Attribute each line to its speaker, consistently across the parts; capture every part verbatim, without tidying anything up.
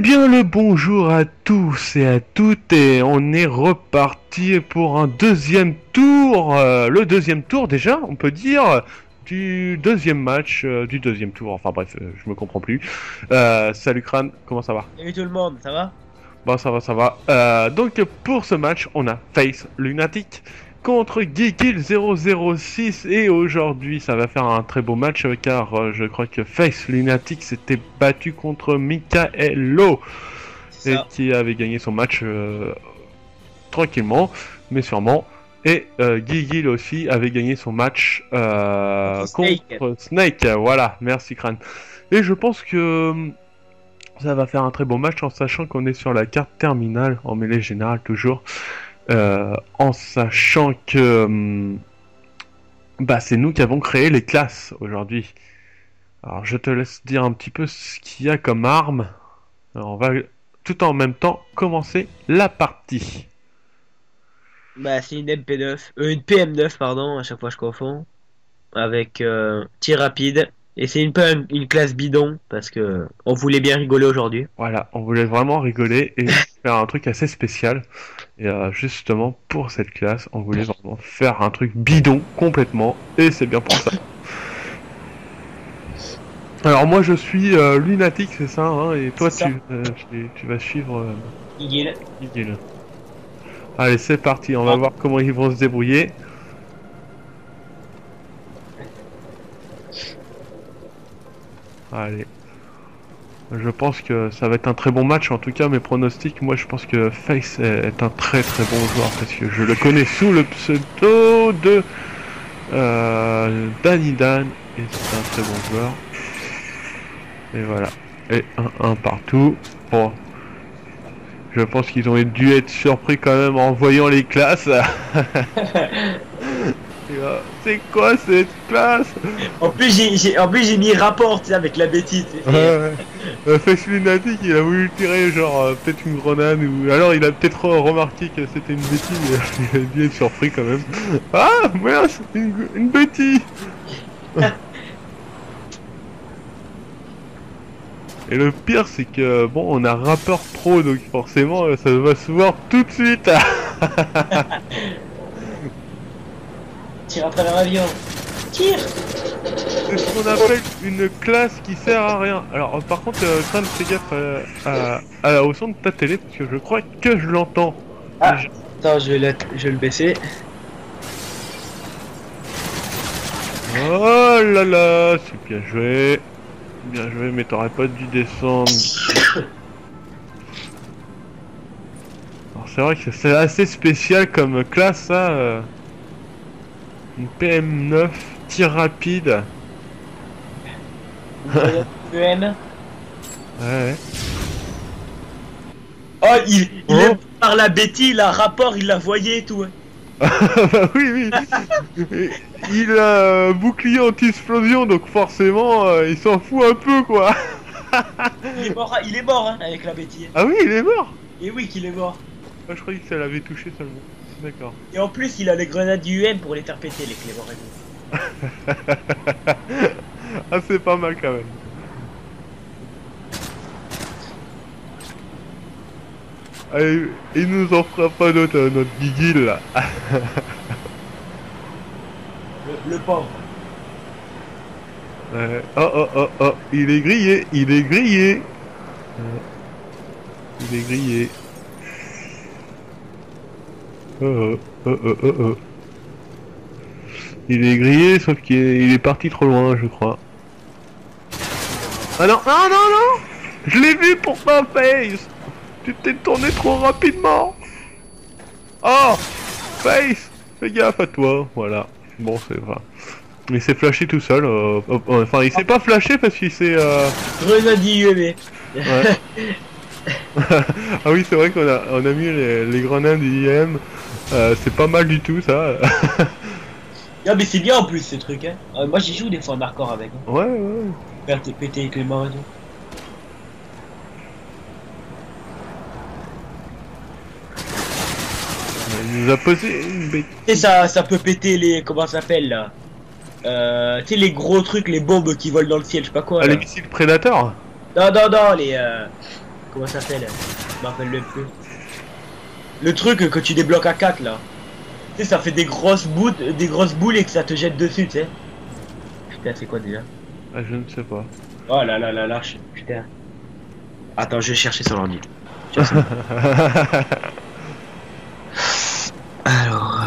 Speaker 1: bien le bonjour à tous et à toutes et on est reparti pour un deuxième tour, euh, le deuxième tour déjà on peut dire, du deuxième match, euh, du deuxième tour, enfin bref, euh, je me comprends plus. Euh, salut Crâne, comment ça va?
Speaker 2: Salut tout le monde, ça va?
Speaker 1: Bon ça va, ça va. Euh, donc pour ce match on a Face Lunatic contre Geekil zéro zéro six et aujourd'hui ça va faire un très beau match euh, car euh, je crois que Face Lunatic s'était battu contre Mikaelo et
Speaker 2: Ça.
Speaker 1: qui avait gagné son match euh, tranquillement mais sûrement, et euh, Geekil aussi avait gagné son match euh,
Speaker 2: Contre Snake.
Speaker 1: contre Snake. Voilà, merci Crane. Et je pense que ça va faire un très beau match en sachant qu'on est sur la carte terminale en mêlée générale toujours. Euh, en sachant que hum, bah, c'est nous qui avons créé les classes aujourd'hui. Alors je te laisse dire un petit peu ce qu'il y a comme arme. Alors, on va tout en même temps commencer la partie.
Speaker 2: Bah c'est une M P neuf, euh, une P M neuf pardon, à chaque fois je confonds, avec euh, tir rapide. Et c'est une peu une, une classe bidon parce que on voulait bien rigoler aujourd'hui.
Speaker 1: Voilà, on voulait vraiment rigoler et faire un truc assez spécial. Et euh, justement pour cette classe, on voulait vraiment faire un truc bidon complètement. Et c'est bien pour ça. Alors moi je suis euh, lunatique, c'est ça, hein, et toi
Speaker 2: C'est ça.
Speaker 1: tu, euh, tu, tu vas suivre euh,
Speaker 2: Igil.
Speaker 1: Miguel. Allez c'est parti, on va
Speaker 2: Ah.
Speaker 1: voir comment ils vont se débrouiller. Allez. Je pense que ça va être un très bon match, en tout cas mes pronostics, moi je pense que Face est, est un très très bon joueur parce que je le connais sous le pseudo de euh, Danny Dan et c'est un très bon joueur. Et voilà. Et un un partout. Bon. Je pense qu'ils ont dû être surpris quand même en voyant les classes. C'est quoi cette classe?
Speaker 2: En plus j'ai j'ai- en plus j'ai mis rapport tu sais, avec la bêtise.
Speaker 1: Ouais, ouais. Euh, Face Lunatic, il a voulu tirer genre euh, peut-être une grenade ou alors il a peut-être remarqué que c'était une bêtise et il a dû être surpris quand même. Ah merde, c'est une, une bêtise. Et le pire c'est que bon on a rappeur pro donc forcément euh, ça va se voir tout de suite.
Speaker 2: Tire à travers l'avion. Tire.
Speaker 1: C'est ce qu'on appelle une classe qui sert à rien. Alors euh, par contre, euh, Sam, fais gaffe euh, à, à- au son de ta télé parce que je crois que je l'entends.
Speaker 2: Ah.
Speaker 1: Je-
Speaker 2: Attends, je vais le, je vais le baisser.
Speaker 1: Oh là là, c'est bien joué. Bien joué, mais t'aurais pas dû descendre. Alors c'est vrai que c'est assez spécial comme classe ça. euh. Une P M neuf, tir rapide.
Speaker 2: P M.
Speaker 1: Ouais, ouais.
Speaker 2: Oh il, il
Speaker 1: Oh.
Speaker 2: est par la bêtise, là, rapport, il la voyait et tout. Hein.
Speaker 1: Bah oui, oui. Il a euh, bouclier anti-explosion, donc forcément, euh, il s'en fout un peu, quoi.
Speaker 2: Il est mort, il est mort hein, avec la bêtise.
Speaker 1: Ah oui, il est mort.
Speaker 2: Et oui qu'il est mort.
Speaker 1: Ah, je croyais que ça l'avait touché seulement. D'accord.
Speaker 2: Et en plus, il a les grenades du U M pour les faire péter, les Clément Raymond.
Speaker 1: Ah, c'est pas mal quand même. Allez, il nous en fera pas d'autre, euh, notre Guigui là.
Speaker 2: Le, le pauvre.
Speaker 1: Ouais. Oh oh oh oh, il est grillé, il est grillé. Ouais. Il est grillé. Oh oh oh oh oh oh. Il est grillé, sauf qu'il est, il est parti trop loin, je crois. Ah non, non, non, non. Je l'ai vu pourtant, Face. Tu t'es tourné trop rapidement. Oh, Face, fais gaffe à toi, voilà. Bon, c'est vrai. Il s'est flashé tout seul. Euh, euh, enfin, il s'est pas flashé parce qu'il s'est. Euh...
Speaker 2: Grenade du U M.
Speaker 1: Ouais. Ah oui, c'est vrai qu'on a, on a mis les, les grenades I M. Euh, c'est pas mal du tout, ça.
Speaker 2: Non mais c'est bien en plus ce truc hein. Euh, moi j'y joue des fois en hardcore avec. Hein.
Speaker 1: Ouais, ouais.
Speaker 2: Faire tes péter Clément et tout.
Speaker 1: Il nous a posé une bête.
Speaker 2: Et ça, ça peut péter les. Comment ça s'appelle là euh, Tu sais les gros trucs, les bombes qui volent dans le ciel, je sais pas quoi.
Speaker 1: Ah,
Speaker 2: Là.
Speaker 1: les missiles prédateurs.
Speaker 2: Non, non, non, les. Euh... Comment ça s'appelle? Je me rappelle même plus. Le truc que tu débloques à quatre là. Tu sais, ça fait des grosses boules, des grosses boules et que ça te jette dessus, tu sais. Putain, c'est quoi déjà?
Speaker 1: Ah, je ne sais pas.
Speaker 2: Oh là là là là, je- putain. Attends, je vais chercher sur l'ordi. Alors,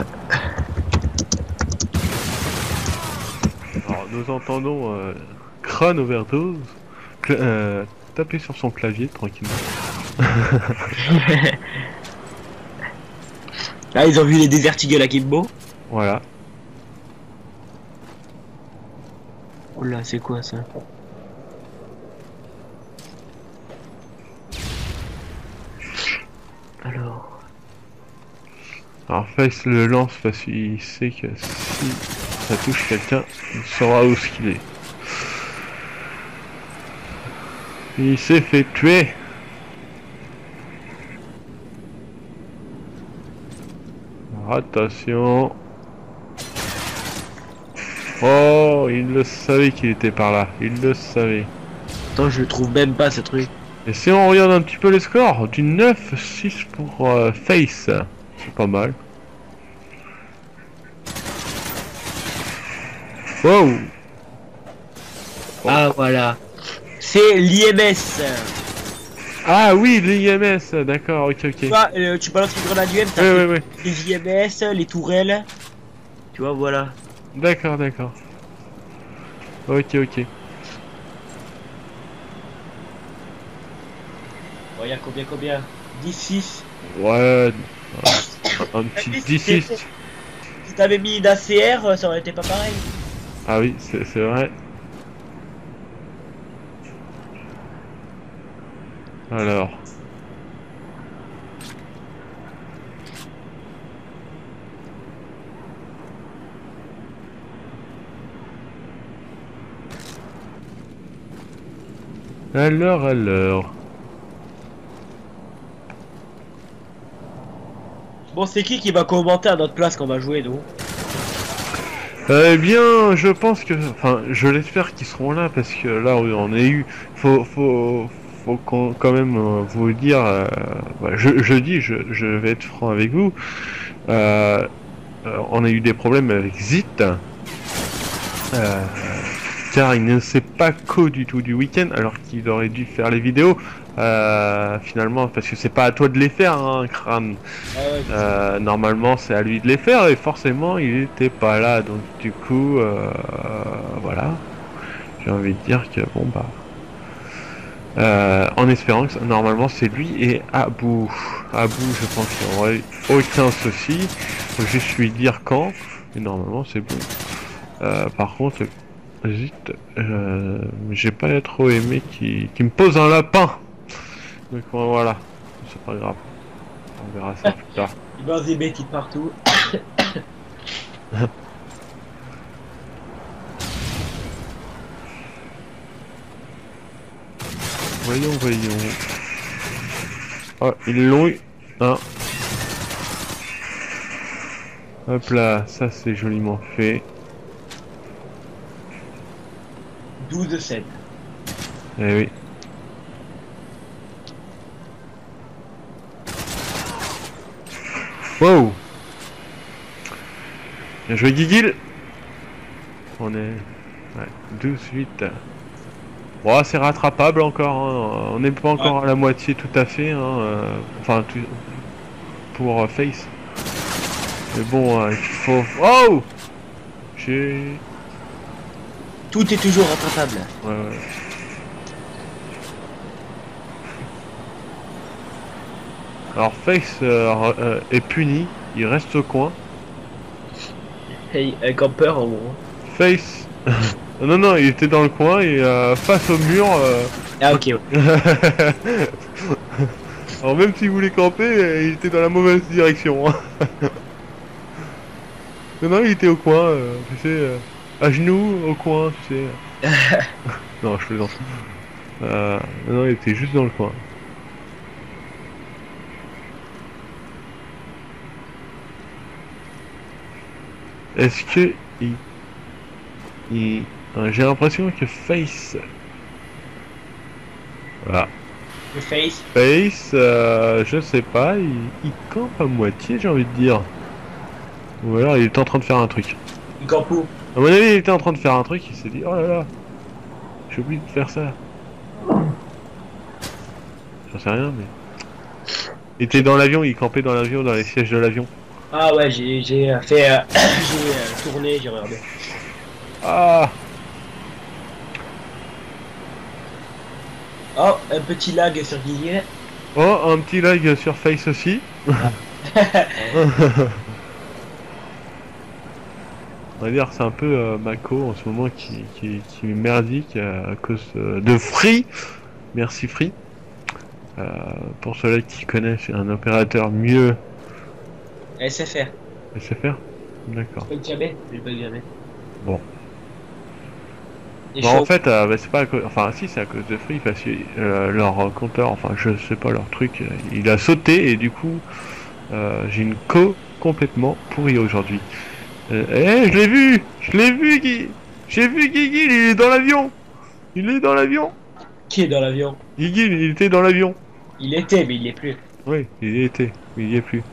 Speaker 1: Alors, nous entendons euh, Crâne Overdose cla- euh, taper sur son clavier tranquillement.
Speaker 2: là, ils ont vu les Desert Eagle à Kimbo.
Speaker 1: Voilà.
Speaker 2: Oh là, c'est quoi ça? Alors.
Speaker 1: Alors Face le lance parce qu'il sait que si ça touche quelqu'un, il saura où ce qu'il est. Il s'est fait tuer. Alors, attention. Oh, il le savait qu'il était par là. Il le savait.
Speaker 2: Attends, je le trouve même pas ce truc.
Speaker 1: Et si on regarde un petit peu les scores, du neuf six pour euh, Face. C'est pas mal. Wow.
Speaker 2: Ah voilà. C'est l'I M S.
Speaker 1: Ah oui, l'I M S, d'accord, ok, ok.
Speaker 2: Tu vois, euh, tu balances une grenade U M, ça
Speaker 1: Oui,
Speaker 2: fait
Speaker 1: oui, oui.
Speaker 2: les I M S, les tourelles. Tu vois, voilà.
Speaker 1: D'accord, d'accord. Ok, ok.
Speaker 2: Bon, y'a combien, combien? dix six.
Speaker 1: Ouais, un un petit dix six.
Speaker 2: Si t'avais mis une A C R, ça aurait été pas pareil.
Speaker 1: Ah oui, c'est c'est vrai. Alors. Alors, alors.
Speaker 2: Bon, c'est qui qui va commenter à notre place quand on va jouer, nous?
Speaker 1: Eh bien, je pense que, enfin, je l'espère qu'ils seront là parce que là, on a eu, faut, faut, faut qu'on- quand même euh, vous dire, euh, bah, je, je dis, je, je vais être franc avec vous, euh, euh, on a eu des problèmes avec Zit, euh, car il ne sait pas co du tout du week-end, alors qu'il aurait dû faire les vidéos. Euh, finalement, parce que c'est pas à toi de les faire, hein, crâne.
Speaker 2: Ah ouais,
Speaker 1: Euh, normalement, c'est à lui de les faire et forcément, il était pas là. Donc, du coup, euh, voilà. J'ai envie de dire que bon bah, euh, en espérant que ça- normalement c'est lui et Abou. Abou, je pense qu'il n'y aurait aucun souci. Faut juste lui dire quand. Et normalement, c'est bon. Euh, par contre, zut, euh, j'ai pas trop aimé qu'il qu'il me pose un lapin. Donc voilà, c'est pas grave. On verra ça plus tard.
Speaker 2: il balance des bêtises partout.
Speaker 1: Voyons, voyons. Oh, ils l'ont eu. Hein. Hop là, ça c'est joliment fait.
Speaker 2: douze sept.
Speaker 1: Eh oui. Wow. Bien joué Guigil. On est... Ouais, douze huit. Bon, c'est rattrapable encore, hein. On n'est pas encore à la moitié tout à fait, hein. euh, Enfin, tout... pour euh, Face. Mais bon, euh, il faut... Oh. J'ai...
Speaker 2: Tout est toujours rattrapable.
Speaker 1: Ouais, ouais. Alors Face euh, euh, est puni, il reste au coin.
Speaker 2: Hey, un campeur en gros.
Speaker 1: Face... non, non, il était dans le coin et euh, face au mur... euh,
Speaker 2: Ah ok. Ouais.
Speaker 1: Alors même s'il voulait camper, euh, il était dans la mauvaise direction. Hein. Non, non, il était au coin, euh, tu sais, euh, à genoux, au coin, tu sais. Non, je plaisante. Euh, non, non, il était juste dans le coin. Est-ce que il, il- euh, j'ai l'impression que Face, voilà,
Speaker 2: Le face.
Speaker 1: Face, euh, je sais pas, il, il campe à moitié, j'ai envie de dire. Ou alors il était en train de faire un truc.
Speaker 2: Du campo.
Speaker 1: À mon avis, il était en train de faire un truc, il s'est dit, oh là là, j'ai oublié de faire ça. J'en sais rien, mais... Il était dans l'avion, il campait dans l'avion, dans les sièges de l'avion.
Speaker 2: Ah ouais, j'ai j'ai euh, fait... euh, j'ai euh, tourné, j'ai regardé.
Speaker 1: Ah,
Speaker 2: Oh, un petit lag sur Guillet.
Speaker 1: oh, un petit lag sur Face aussi. On va dire que c'est un peu euh, Mako en ce moment qui, qui, qui est merdique euh, à cause euh, de Free. Merci Free. Euh, pour ceux-là qui connaissent un opérateur mieux
Speaker 2: S F R.
Speaker 1: S F R. D'accord.
Speaker 2: Pas jamais. Je pas jamais.
Speaker 1: Bon.
Speaker 2: Et
Speaker 1: Bon,
Speaker 2: chaud.
Speaker 1: en fait, euh, bah, c'est pas à cause... Enfin, si, c'est à cause de Free parce que euh, leur compteur, enfin, je sais pas, leur truc, euh, il a sauté et du coup, euh, j'ai une co complètement pourrie aujourd'hui. Euh, eh, je l'ai vu, je l'ai vu, Guy. J'ai vu Guigui, il est dans l'avion. Il est dans l'avion.
Speaker 2: Qui est dans l'avion?
Speaker 1: Guigui, il était dans l'avion.
Speaker 2: Il était, mais il est plus.
Speaker 1: Oui, il y était, mais il y est plus.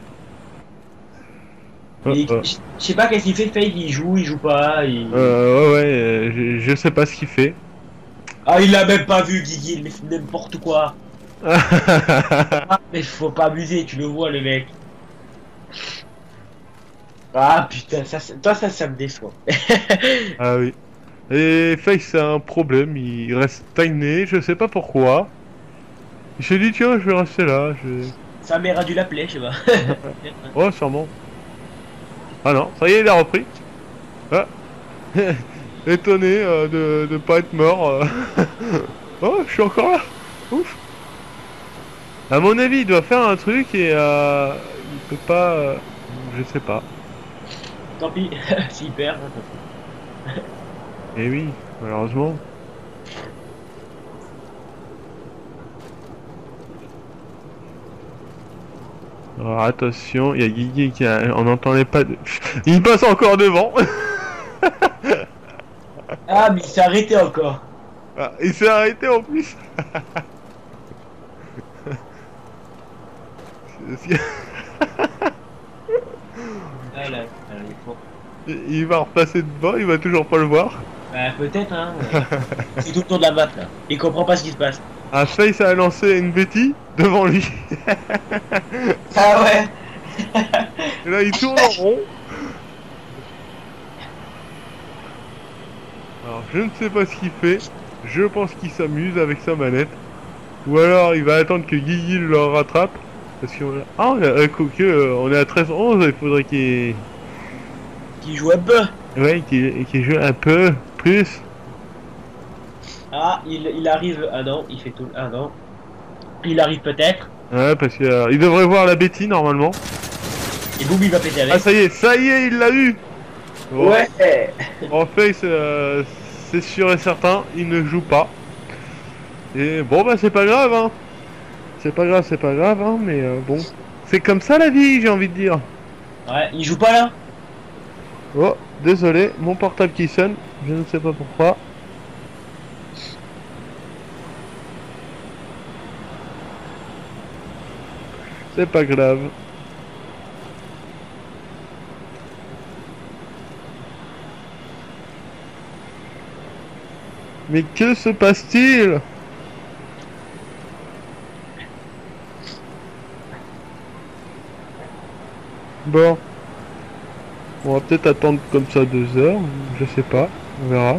Speaker 1: Oh,
Speaker 2: Mais
Speaker 1: oh.
Speaker 2: je je sais pas qu'est-ce qu'il fait, Fake, il joue, il joue pas. Il...
Speaker 1: Euh, ouais, ouais, euh, je, je sais pas ce qu'il fait.
Speaker 2: Ah, il l'a même pas vu, Guigui, il fait n'importe quoi. Ah, mais faut pas abuser, tu le vois, le mec. Ah putain, ça, ça- toi ça, ça me déçoit.
Speaker 1: Ah oui. Et Face a un problème, il reste stagné, je sais pas pourquoi. Il s'est dit tiens, je vais rester là. Je...
Speaker 2: Sa mère a dû l'appeler, je sais pas.
Speaker 1: Oh, sûrement. Ah non, ça y est, il a repris. Ah. Étonné euh, de, de pas être mort. euh. Oh, je suis encore là. Ouf. À mon avis, il doit faire un truc et euh, il peut pas. euh, Je sais pas.
Speaker 2: Tant pis, s'il perd.
Speaker 1: Eh oui, malheureusement. Alors attention, il y a Guigui qui a... On n'entendait pas de... Il passe encore devant.
Speaker 2: Ah, mais il s'est arrêté encore.
Speaker 1: Ah, il s'est arrêté en plus.
Speaker 2: Ah là, ah, il est fort.
Speaker 1: Il va repasser devant, il va toujours pas le voir.
Speaker 2: Bah, peut-être, hein. C'est tout le tour de la map là. Il comprend pas ce qui se passe.
Speaker 1: Ah, Face a lancé une Betty devant lui.
Speaker 2: Ah ouais.
Speaker 1: Et là, il tourne en rond. Alors, je ne sais pas ce qu'il fait. Je pense qu'il s'amuse avec sa manette. Ou alors, il va attendre que Guigui le rattrape. Parce qu'on a... Ah, on, a... euh, que, euh, on est à treize onze, il faudrait qu'il...
Speaker 2: Qui joue un peu.
Speaker 1: Ouais, qu'il qu'il joue un peu plus.
Speaker 2: Ah, il, il arrive. Ah non, il fait tout. Ah non. Il arrive peut-être.
Speaker 1: Ouais, parce que euh, il devrait voir la Betty normalement.
Speaker 2: Et boum, il va péter
Speaker 1: Ah,
Speaker 2: avec.
Speaker 1: ça y est, ça y est, il l'a eu. Bon,
Speaker 2: Ouais.
Speaker 1: en fait, euh, c'est sûr et certain, il ne joue pas. Et bon, bah, c'est pas grave, hein. C'est pas grave, c'est pas grave, hein, mais euh, bon. C'est comme ça la vie, j'ai envie de dire.
Speaker 2: Ouais, il joue pas là.
Speaker 1: Oh, désolé, mon portable qui sonne, je ne sais pas pourquoi. C'est pas grave. Mais que se passe-t-il? Bon. On va peut-être attendre comme ça deux heures, je sais pas, on verra.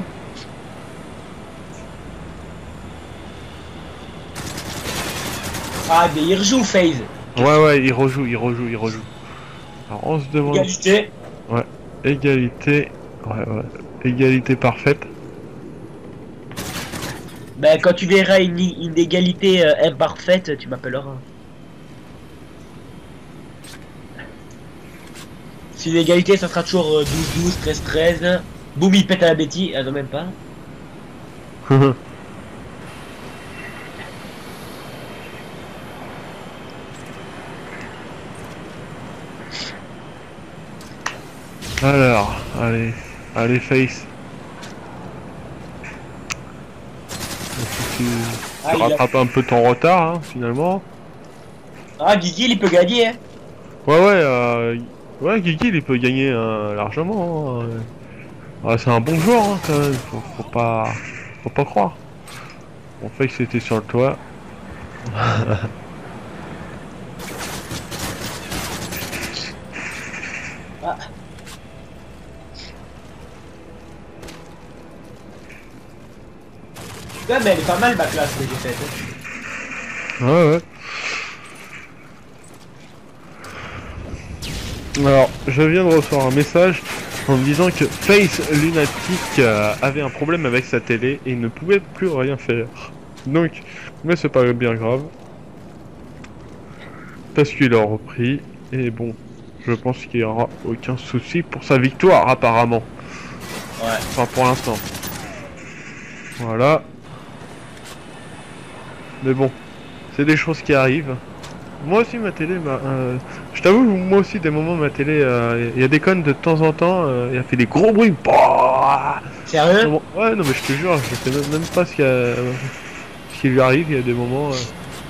Speaker 2: Ah, mais il rejoue FaZe.
Speaker 1: Ouais, ouais, il rejoue, il rejoue, il rejoue. Alors on se demande...
Speaker 2: Égalité.
Speaker 1: Ouais, égalité... Ouais, ouais, égalité parfaite.
Speaker 2: Ben, quand tu verras une, une égalité euh, imparfaite, tu m'appelleras. Si une égalité, ça sera toujours euh, douze douze, treize treize. Boum, il pète à la Betty. Ah non, même pas.
Speaker 1: Alors, allez, allez Face. Si tu...
Speaker 2: Ah,
Speaker 1: tu
Speaker 2: il a...
Speaker 1: rattrapes un peu ton retard, hein, finalement.
Speaker 2: ah Guigui, il peut gagner, hein.
Speaker 1: Ouais, ouais, euh, ouais, Guigui, il peut gagner euh, largement, hein. Ouais, c'est un bon joueur, hein, quand même. Faut, faut pas, faut pas croire. On fait que c'était sur le toit.
Speaker 2: Ah. Ouais, mais elle est pas mal ma classe que j'ai faite, hein.
Speaker 1: Ouais, ouais. Alors, je viens de recevoir un message en me disant que Face Lunatic euh, avait un problème avec sa télé et ne pouvait plus rien faire. Donc, mais c'est pas bien grave. Parce qu'il a repris. Et bon, je pense qu'il n'y aura aucun souci pour sa victoire, apparemment.
Speaker 2: Ouais.
Speaker 1: Enfin, pour l'instant. Voilà. Mais bon, c'est des choses qui arrivent. Moi aussi, ma télé, bah, euh, je t'avoue, moi aussi, des moments, ma télé, il euh, y a des connes de temps en temps, euh, elle fait des gros bruits. Bah
Speaker 2: Sérieux?
Speaker 1: non, ouais, non, mais je te jure, je sais même, même pas ce, qu'il y a- ce qui lui arrive, il y a des moments. euh.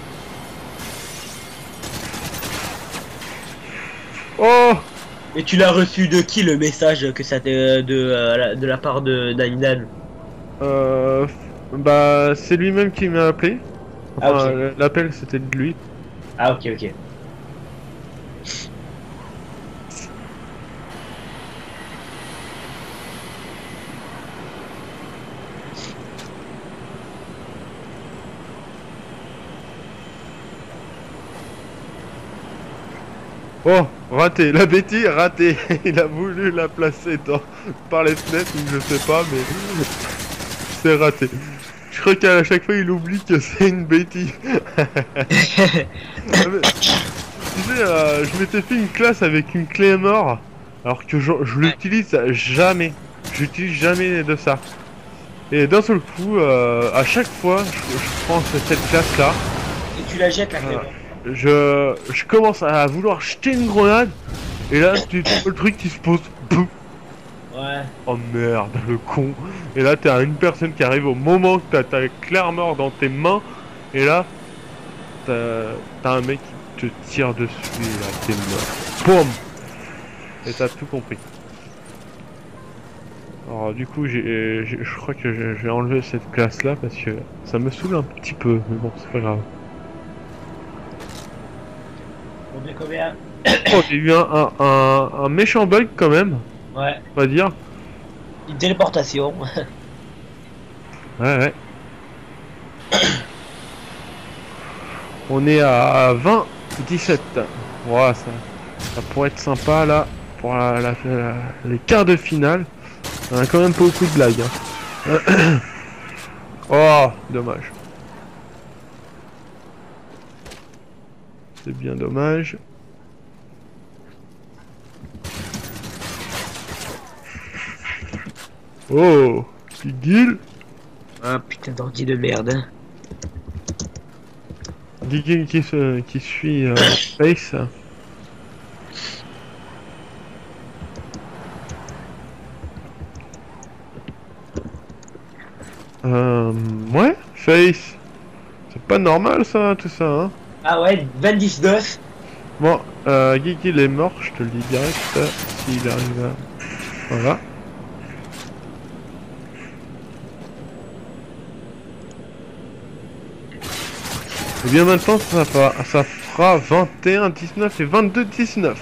Speaker 1: Oh!
Speaker 2: Et tu l'as reçu de qui le message que ça t'est de, euh, la- de la part de d'Anidan?
Speaker 1: Euh, bah, c'est lui-même qui m'a appelé.
Speaker 2: Ah
Speaker 1: Enfin,
Speaker 2: ok.
Speaker 1: l'appel, c'était de lui.
Speaker 2: Ah ok ok.
Speaker 1: Oh, raté, la bêtise, raté. Il a voulu la placer dans, par les fenêtres, ou je sais pas, mais c'est raté. Je crois qu'à chaque fois, il oublie que c'est une bêtise. Ah, mais, tu sais, euh, je m'étais fait une classe avec une clé mort, alors que je, je l'utilise jamais. J'utilise jamais de ça. Et d'un seul coup, euh, à chaque fois, je, je prends cette, cette classe-là.
Speaker 2: Et tu la jettes la clé.
Speaker 1: euh, je, je commence à vouloir jeter une grenade, et là, tu tu vois le truc qui se pose. Boum.
Speaker 2: Ouais.
Speaker 1: Oh merde, le con. Et là, t'as une personne qui arrive au moment que t'as ta claire mort dans tes mains, et là, t'as t'as un mec qui te tire dessus, et là, t'es mort. Boum. Et t'as tout compris. Alors du coup, j'ai, j'ai- je crois que j'ai j'ai enlevé cette classe-là parce que ça me saoule un petit peu, mais bon, c'est pas grave.
Speaker 2: On est combien?
Speaker 1: Oh, j'ai eu un, un, un, un méchant bug quand même,
Speaker 2: Ouais.
Speaker 1: on va dire.
Speaker 2: Une téléportation.
Speaker 1: Ouais, ouais. On est à vingt dix-sept. Ouais, ça, ça pourrait être sympa là, pour la, la- la- les quarts de finale. On a quand même pas beaucoup de blagues. Hein. Oh, dommage. C'est bien dommage. Oh, Gigil.
Speaker 2: Ah putain d'ordi de merde.
Speaker 1: Gigil qui, se, qui suit euh, Face. Euh, ouais, Face. C'est pas normal ça, tout ça, hein.
Speaker 2: Ah ouais, vingt-neuf.
Speaker 1: Bon, euh, Gigil est mort, je te le dis direct, euh, s'il arrive à... Voilà. Et bien maintenant, ça, fera, ça fera vingt et un dix-neuf et vingt-deux dix-neuf.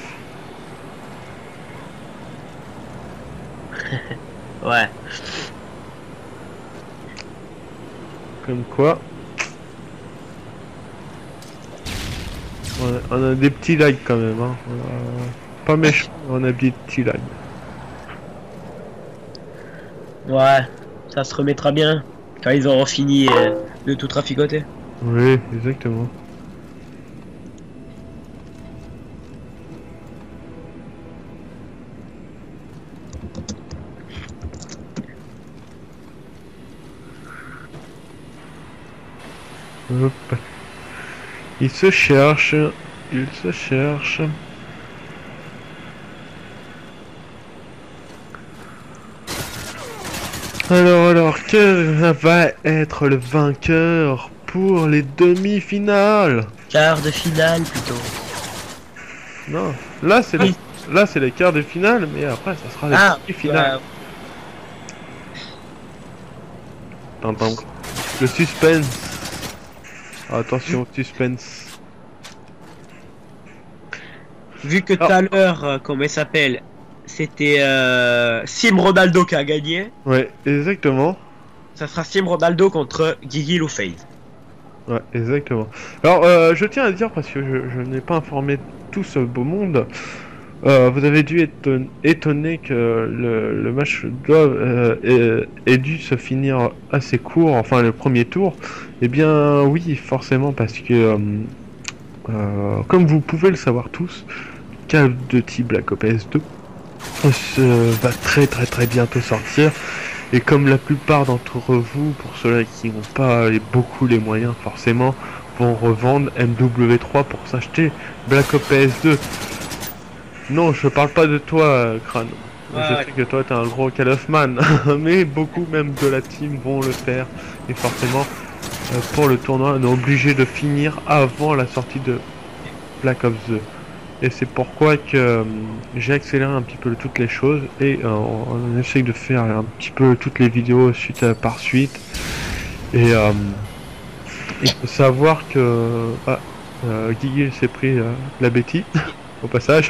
Speaker 2: Ouais.
Speaker 1: Comme quoi... On a, on a des petits lags quand même, hein. Euh, pas méchant, on a des petits lags.
Speaker 2: Ouais. Ça se remettra bien. Quand ils auront fini euh, de tout traficoter.
Speaker 1: Oui, exactement. Hop. Il se cherche, il se cherche. Alors, alors, quel va être le vainqueur pour les demi-finales.
Speaker 2: Quart de finale plutôt.
Speaker 1: Non, là c'est
Speaker 2: Oui.
Speaker 1: les... là c'est les quarts de finale, mais après ça sera les
Speaker 2: Ah,
Speaker 1: demi-finales.
Speaker 2: ouais.
Speaker 1: Tintin. Le suspense. Attention, suspense.
Speaker 2: Vu que tout
Speaker 1: Ah.
Speaker 2: à l'heure, euh, comment il s'appelle, c'était euh, Sim Ronaldo qui a gagné,
Speaker 1: Ouais, exactement.
Speaker 2: ça sera Sim Ronaldo contre Guigui ou FaZe.
Speaker 1: Ouais, exactement. Alors, euh, je tiens à dire, parce que je, je n'ai pas informé tout ce beau monde, euh, vous avez dû être étonné que le, le match doive, euh, ait, ait dû se finir assez court, enfin le premier tour. Eh bien, oui, forcément, parce que, euh, euh, comme vous pouvez le savoir tous, Call of Duty Black Ops deux se va très très très bientôt sortir. Et comme la plupart d'entre vous, pour ceux qui n'ont pas les, beaucoup les moyens forcément, vont revendre M W trois pour s'acheter Black Ops deux. Non, je parle pas de toi, Crane.
Speaker 2: Ouais,
Speaker 1: je
Speaker 2: ouais.
Speaker 1: sais que toi t'es un gros Call of Man, mais beaucoup même de la team vont le faire. Et forcément, euh, pour le tournoi, on est obligé de finir avant la sortie de Black Ops deux. Et c'est pourquoi que euh, j'ai accéléré un petit peu toutes les choses et euh, on, on essaye de faire un petit peu toutes les vidéos suite à, par suite. Et euh, il faut savoir que ah, euh, Guigui s'est pris euh, la bêtise au passage.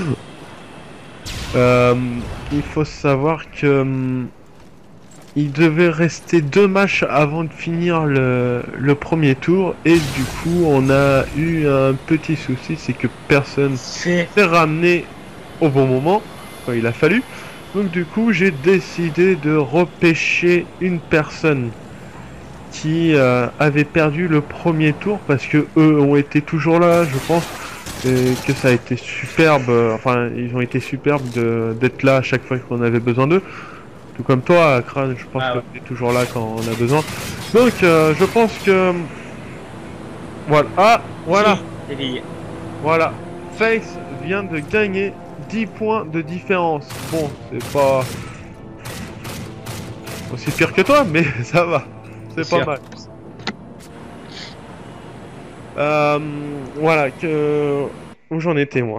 Speaker 1: Euh, il faut savoir que euh, il devait rester deux matchs avant de finir le, le premier tour et du coup on a eu un petit souci, c'est que personne
Speaker 2: C'est
Speaker 1: s'est ramené au bon moment quand il a fallu. Donc du coup j'ai décidé de repêcher une personne qui euh, avait perdu le premier tour parce que eux ont été toujours là, je pense, et que ça a été superbe, euh, enfin ils ont été superbes de- d'être là à chaque fois qu'on avait besoin d'eux. Tout comme toi, Crane, je pense
Speaker 2: Ah
Speaker 1: que
Speaker 2: ouais.
Speaker 1: tu es toujours là quand on a besoin. Donc, euh, je pense que... Voilà. Ah, voilà.
Speaker 2: c'est lié.
Speaker 1: Voilà. Face vient de gagner dix points de différence. Bon, c'est pas... aussi pire que toi, mais ça va. C'est pas
Speaker 2: sûr.
Speaker 1: mal. Euh, voilà, que... Où j'en étais, moi.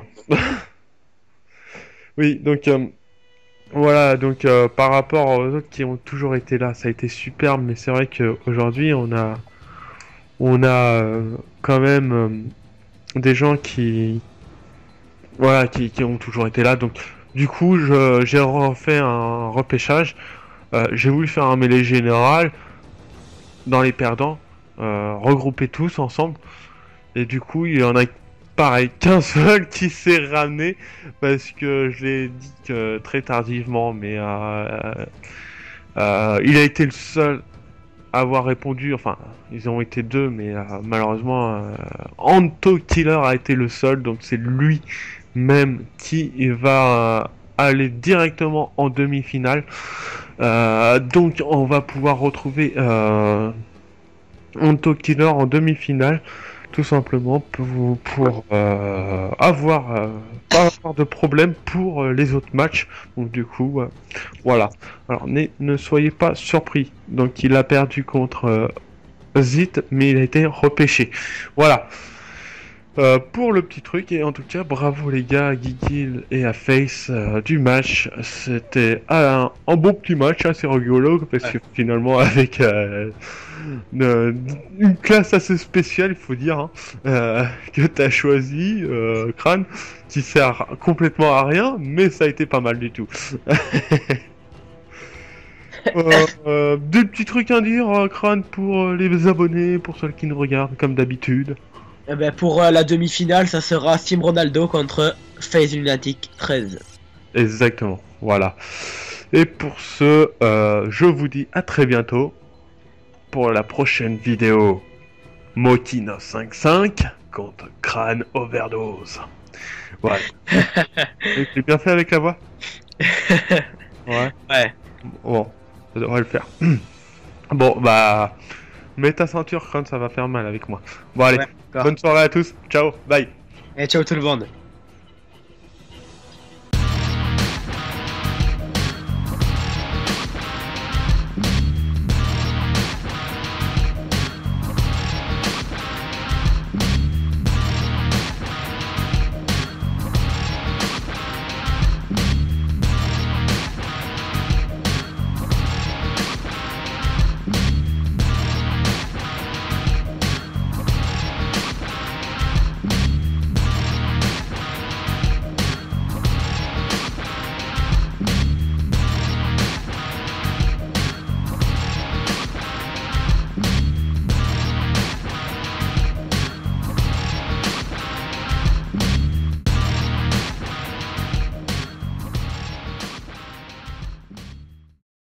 Speaker 1: Oui, donc... euh, Voilà, donc euh, par rapport aux autres qui ont toujours été là, ça a été superbe, mais c'est vrai qu'aujourd'hui, on a, on a euh, quand même euh, des gens qui, voilà, qui, qui ont toujours été là. Donc, du coup, je- j'ai refait un repêchage. Euh, j'ai voulu faire un mêlée général dans les perdants, euh, regrouper tous ensemble. Et du coup, il y en a pareil qu'un seul qui s'est ramené parce que je l'ai dit que très tardivement, mais euh, euh, il a été le seul à avoir répondu. Enfin, ils ont été deux, mais euh, malheureusement, euh, Anto Killer a été le seul, donc c'est lui même qui va euh, aller directement en demi-finale. Euh, donc, on va pouvoir retrouver euh, Anto Killer en demi-finale. Tout simplement pour, pour euh, avoir euh, pas avoir de problème pour euh, les autres matchs. Donc du coup, euh, voilà. Alors ne, ne soyez pas surpris. Donc il a perdu contre euh, Zit, mais il a été repêché. Voilà. Euh, pour le petit truc, et en tout cas, bravo les gars, à Gigil et à Face euh, du match. C'était un, un bon petit match, assez rigolo, parce
Speaker 2: Ouais.
Speaker 1: que finalement, avec euh, une, une classe assez spéciale, il faut dire, hein, euh, que t'as choisi, euh, Crane, qui sert complètement à rien, mais ça a été pas mal du tout. Euh, euh, des petits trucs à dire, euh, Crane, pour euh, les abonnés, pour ceux qui nous regardent, comme d'habitude.
Speaker 2: Eh ben, pour euh, la demi-finale, ça sera Sim Ronaldo contre FaZe Lunatic treize.
Speaker 1: Exactement, voilà. Et pour ce, euh, je vous dis à très bientôt pour la prochaine vidéo Mokino cinq cinq contre Crane Overdose. Voilà. J'ai bien fait avec la voix. Ouais.
Speaker 2: Ouais.
Speaker 1: Bon, ça devrait le faire. Bon, bah, mets ta ceinture, Crane, ça va faire mal avec moi. Bon, allez,
Speaker 2: Ouais, d'accord.
Speaker 1: bonne soirée à tous. Ciao, bye.
Speaker 2: Et ciao tout le monde.